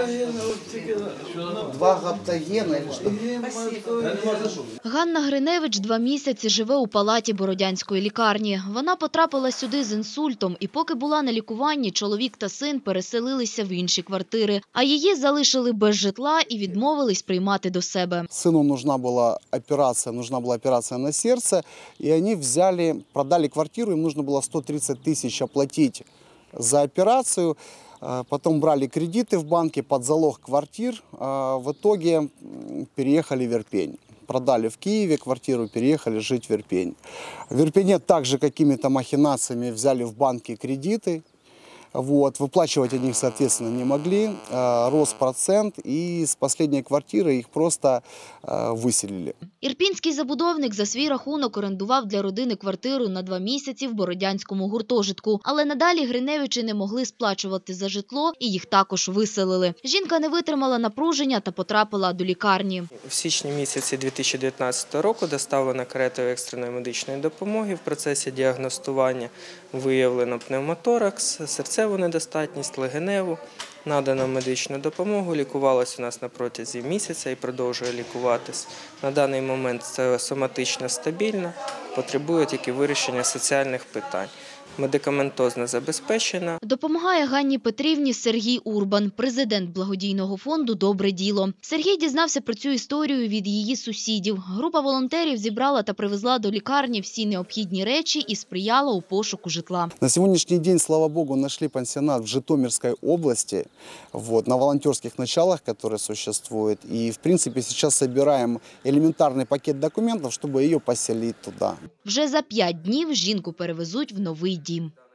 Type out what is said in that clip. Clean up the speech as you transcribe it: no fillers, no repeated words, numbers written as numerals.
Два гаптогена или что? Ганна Гриневич 2 місяці живе у палаті Бородянської лікарні. Вона потрапила сюди з інсультом, і поки була на лікуванні, чоловік та син переселилися в інші квартири. А її залишили без житла і відмовились приймати до себе. Сыну нужна была операция на сердце, и они продали квартиру, им нужно было 130 тысяч оплатить за операцию. Потом брали кредиты в банке под залог квартир, в итоге переехали в Ирпень. Продали в Киеве квартиру, переехали жить в Ирпень. В Ирпене также какими-то махинациями взяли в банке кредиты. Выплачивать они их, соответственно, не могли. Рос процент, и с последней квартиры их просто выселили. Ірпінський забудовник за свій рахунок орендував для родини квартиру на 2 місяці в Бородянському гуртожитку. Але надалі Гриневичі не могли сплачувати за житло і їх також виселили. Жінка не витримала напруження та потрапила до лікарні. В січні місяці 2019 року доставлена каретою екстреної медичної допомоги. В процесі діагностування виявлено пневмоторакс, серцеву недостатність, легеневу. Надано медичну допомогу, лікувалась у нас на протязі місяця і продовжує лікуватись. На даний момент це соматично стабільна, потребує тільки вирішення соціальних питань. Медикаментозно забезпечена. Допомагає Ганні Петрівні Сергій Урбан, президент благодійного фонду «Добре діло». Сергій дізнався про цю історію від її сусідів. Група волонтерів зібрала та привезла до лікарні всі необхідні речі і сприяла у пошуку житла. На сегодняшний день, слава богу, нашли пансионат в Житомирской области, на волонтерских началах, которые существуют. И, в принципе, сейчас собираем элементарный пакет документов, чтобы ее поселить туда. Вже за 5 днів жінку перевезуть в новий дім.